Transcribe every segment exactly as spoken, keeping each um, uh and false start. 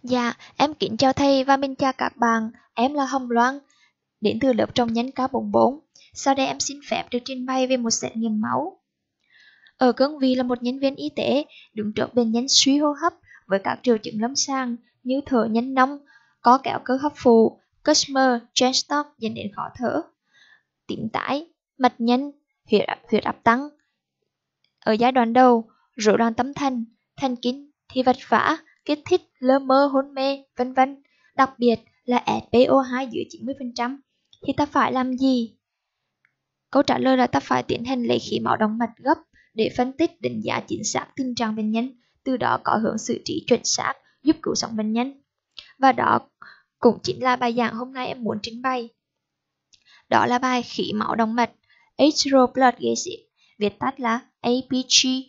Dạ, em kính chào thầy và mình chào các bạn. Em là Hồng Loan, đến từ lớp trọng nhân K bốn bốn. Sau đây em xin phép được trình bày về một xét nghiệm máu. Ở cương vị là một nhân viên y tế, đứng trước bệnh nhân suy hô hấp với các triệu chứng lâm sàng như thở nhanh nông, có kéo cơ hấp phụ, Kussmaul, Cheyne-Stokes dẫn đến khó thở, tím tái, mạch nhanh, huyết áp, huyết áp tăng. Ở giai đoạn đầu, rối loạn tâm thần, thần kinh thì vật vã, kích thích, lơ mơ, hôn mê, vân vân. Đặc biệt là ét pê o hai dưới chín mươi phần trăm thì ta phải làm gì? Câu trả lời là ta phải tiến hành lấy khí máu động mạch gấp để phân tích đánh giá chính xác tình trạng bệnh nhân, từ đó có hướng xử trí chuẩn xác giúp cứu sống bệnh nhân. Và đó cũng chính là bài giảng hôm nay em muốn trình bày. Đó là bài khí máu động mạch Atrial Blood Gases, viết tắt là a pê giê.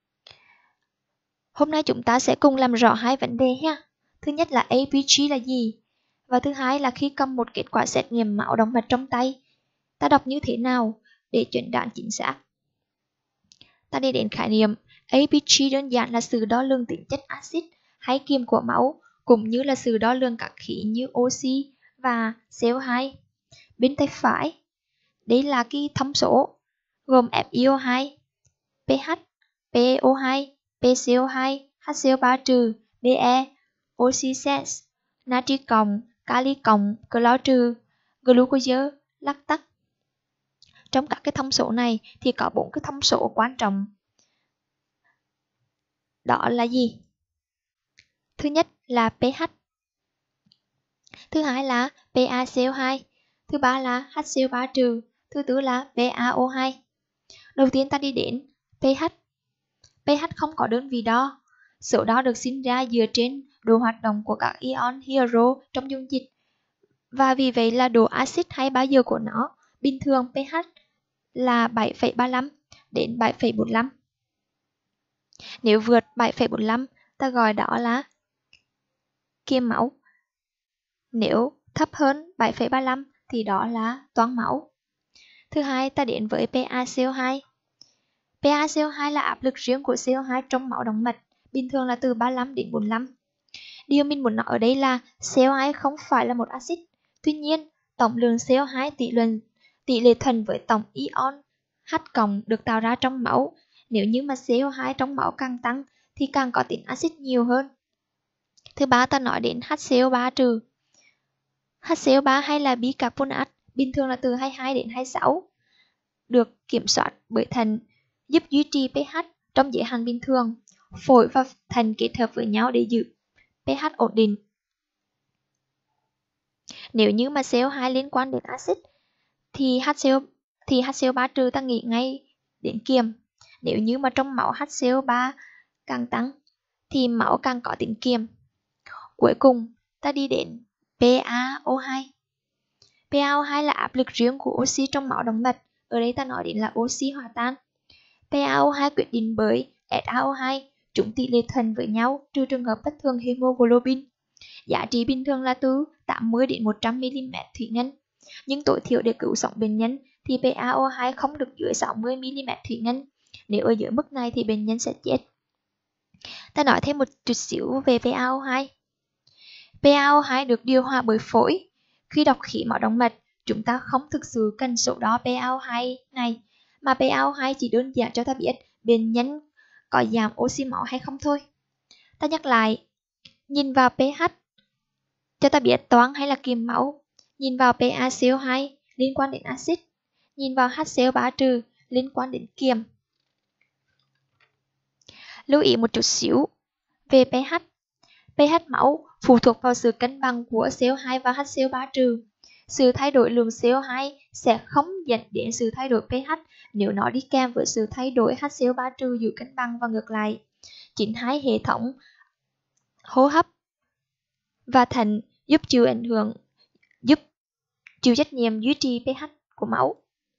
Hôm nay chúng ta sẽ cùng làm rõ hai vấn đề ha. Thứ nhất là a pê giê là gì? Và thứ hai là khi cầm một kết quả xét nghiệm máu động mạch trong tay, ta đọc như thế nào để chuẩn đoán chính xác? Ta đi đến khái niệm. a pê giê đơn giản là sự đo lường tính chất axit hay kiềm của máu, cũng như là sự đo lường các khí như oxy và xê o hai. Bên tay phải, đây là cái thông số gồm ép i o hai, pH, pê o hai, pê xê o hai, hát xê o ba trừ, bê e, oxy sense, natri cộng, kali cộng, clo trừ, glucose, lactate. Trong các cái thông số này thì có bốn cái thông số quan trọng. Đó là gì? Thứ nhất là pH. Thứ hai là pê a xê o hai. Thứ ba là hát xê o ba trừ. Thứ tư là pê a o hai. Đầu tiên ta đi đến pH. pH không có đơn vị đo. Số đo được sinh ra dựa trên độ hoạt động của các ion hydro trong dung dịch. Và vì vậy là độ axit hay bazơ của nó. Bình thường pH là bảy phẩy ba mươi lăm đến bảy phẩy bốn mươi lăm. Nếu vượt bảy phẩy bốn mươi lăm, ta gọi đó là kiềm máu. Nếu thấp hơn bảy phẩy ba mươi lăm thì đó là toan máu. Thứ hai, ta đến với pê a xê o hai. pê a xê o hai là áp lực riêng của xê o hai trong máu động mạch, bình thường là từ ba mươi lăm đến bốn mươi lăm. Điều mình muốn nói ở đây là xê o hai không phải là một axit. Tuy nhiên, tổng lượng xê o hai tỷ lệ, tỷ lệ thuần với tổng ion H cộng được tạo ra trong máu. Nếu như mà xê o hai trong máu càng tăng thì càng có tính axit nhiều hơn. Thứ ba, ta nói đến hát xê o ba trừ. hát xê o ba hay là bicarbonate, bình thường là từ hai mươi hai đến hai mươi sáu, được kiểm soát bởi thận, giúp duy trì pH trong giới hạn bình thường. Phổi và thận kết hợp với nhau để giữ pH ổn định. Nếu như mà xê o hai liên quan đến axit thì HCO thì hát xê o ba trừ ta nghĩ ngay đến kiềm. Nếu như mà trong máu hát xê o ba càng tăng thì máu càng có tính kiềm. Cuối cùng ta đi đến pê a o hai. pê a o hai là áp lực riêng của oxy trong máu động mạch. Ở đây ta nói đến là oxy hòa tan. pê a o hai quyết định bởi ét a o hai, chúng tỷ lệ thuần với nhau trừ trường hợp bất thường hemoglobin. Giá trị bình thường là từ tám mươi đến một trăm mi-li-mét thủy ngân. Nhưng tối thiểu để cứu sống bệnh nhân thì pê a o hai không được dưới sáu mươi mi-li-mét thủy ngân. Nếu ở dưới mức này thì bệnh nhân sẽ chết. Ta nói thêm một chút xíu về pê a o hai. pê a o hai được điều hòa bởi phổi. Khi đọc khí máu động mạch, chúng ta không thực sự cần số đo pê a o hai này, mà pê a o hai chỉ đơn giản cho ta biết bệnh nhân có giảm oxy máu hay không thôi. Ta nhắc lại, nhìn vào pH cho ta biết toan hay là kiềm máu, nhìn vào pê a xê o hai liên quan đến axit, nhìn vào hát xê o ba trừ liên quan đến kiềm. Lưu ý một chút xíu về pH. pH máu phụ thuộc vào sự cân bằng của xê o hai và hát xê o ba trừ. Sự thay đổi lượng xê o hai sẽ không dẫn đến sự thay đổi pH nếu nó đi kèm với sự thay đổi hát xê o ba trừ giữ cân bằng và ngược lại. Chính hai hệ thống hô hấp và thận giúp chịu ảnh hưởng, giúp chịu trách nhiệm duy trì pH của máu.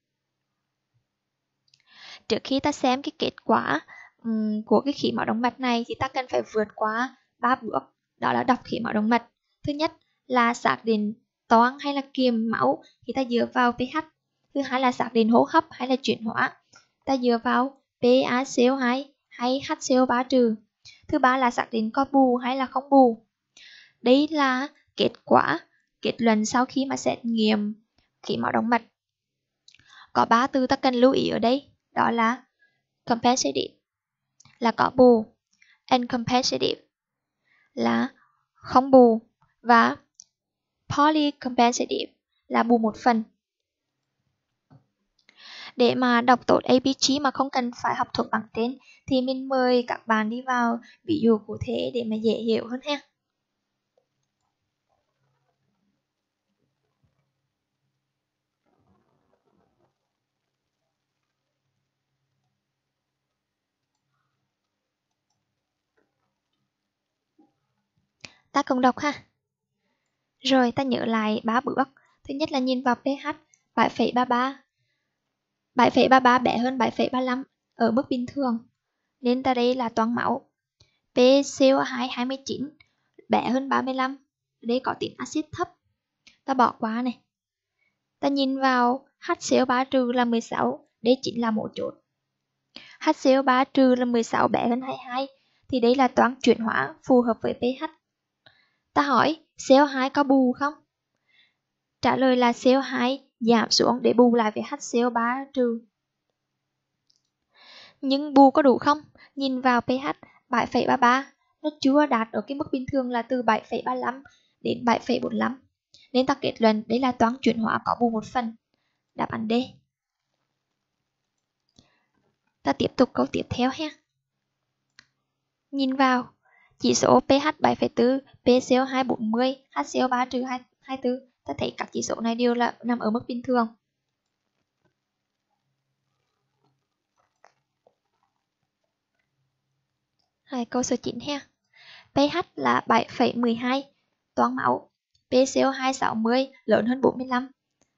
Trước khi ta xem cái kết quả um, của cái khí máu động mạch này thì ta cần phải vượt qua ba bước, đó là đọc khí máu động mạch. Thứ nhất là xác định toan hay là kiềm máu thì ta dựa vào pH. Thứ hai là xác định hô hấp hay là chuyển hóa, ta dựa vào pê a xê o hai hay hát xê o ba trừ. Thứ ba là xác định có bù hay là không bù. Đây là kết quả, kết luận sau khi mà xét nghiệm khí máu động mạch. Có ba từ ta cần lưu ý ở đây, đó là compensative là có bù, uncompensative là không bù, và polycompensative là bù một phần. Để mà đọc tốt a bê giê mà không cần phải học thuộc bảng tên thì mình mời các bạn đi vào ví dụ cụ thể để mà dễ hiểu hơn ha. Ta cùng đọc ha. Rồi ta nhớ lại ba bước. Thứ nhất là nhìn vào pH bảy phẩy ba ba. bảy phẩy ba ba bé hơn bảy phẩy ba lăm ở mức bình thường, nên ta đây là toán máu. pê xê o hai hai mươi chín bé hơn ba mươi lăm, đây có tính axit thấp, ta bỏ qua này. Ta nhìn vào hát xê o ba trừ là mười sáu, đây chính là mấu chốt. hát xê o ba trừ là mười sáu bé hơn hai mươi hai, thì đây là toán chuyển hóa phù hợp với pH. Ta hỏi xê o hai có bù không? Trả lời là xê o hai giảm xuống để bù lại với hát xê o ba trừ. Nhưng bù có đủ không? Nhìn vào pH bảy phẩy ba ba, nó chưa đạt ở cái mức bình thường là từ bảy phẩy ba lăm đến bảy phẩy bốn lăm. Nên ta kết luận đây là toán chuyển hóa có bù một phần. Đáp án D. Ta tiếp tục câu tiếp theo ha. Nhìn vào chỉ số pH bảy phẩy bốn, pê xê o hai bốn mươi, hát xê o ba trừ hai mươi tư. Ta thấy các chỉ số này đều là nằm ở mức bình thường. Rồi, câu số chín ha. pH là bảy phẩy mười hai, toán máu. pê xê o hai sáu mươi lớn hơn bốn mươi lăm.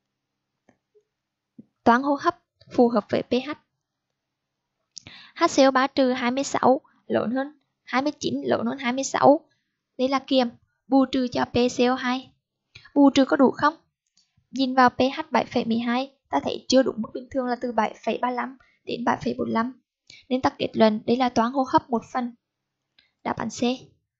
Toán hô hấp phù hợp với pH. hát xê o ba trừ hai mươi sáu lớn hơn hai mươi chín, lớn hơn hai mươi sáu. Đây là kiềm, bù trừ cho pê xê o hai. Bù trừ có đủ không? Nhìn vào pH bảy phẩy mười hai, ta thấy chưa đủ mức bình thường là từ bảy phẩy ba lăm đến bảy phẩy bốn lăm. Nên ta kết luận đây là toán hô hấp một phần. Đáp án C.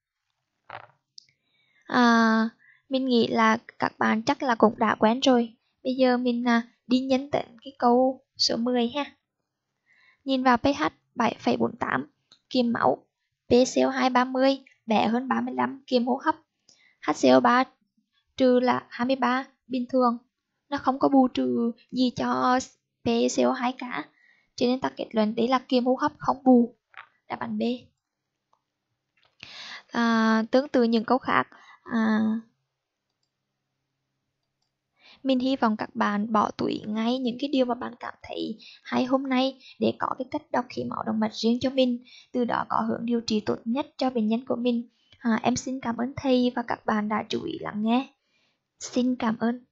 À, mình nghĩ là các bạn chắc là cũng đã quen rồi. Bây giờ mình à, đi nhân tận cái câu số mười ha. Nhìn vào pH bảy phẩy bốn tám, kiềm máu. pê xê o hai ba mươi, bé hơn ba mươi lăm, kiềm hô hấp. hát xê o ba trừ là hai mươi ba, bình thường. Nó không có bù trừ gì cho pê xê o hai cả. Cho nên ta kết luận đấy là kiềm hô hấp không bù. Đáp án B. À, tương tự những câu khác, à, mình hy vọng các bạn bỏ túi ngay những cái điều mà bạn cảm thấy hay hôm nay để có cái cách đọc khí máu động mạch riêng cho mình, từ đó có hướng điều trị tốt nhất cho bệnh nhân của mình. À, em xin cảm ơn thầy và các bạn đã chú ý lắng nghe. Xin cảm ơn.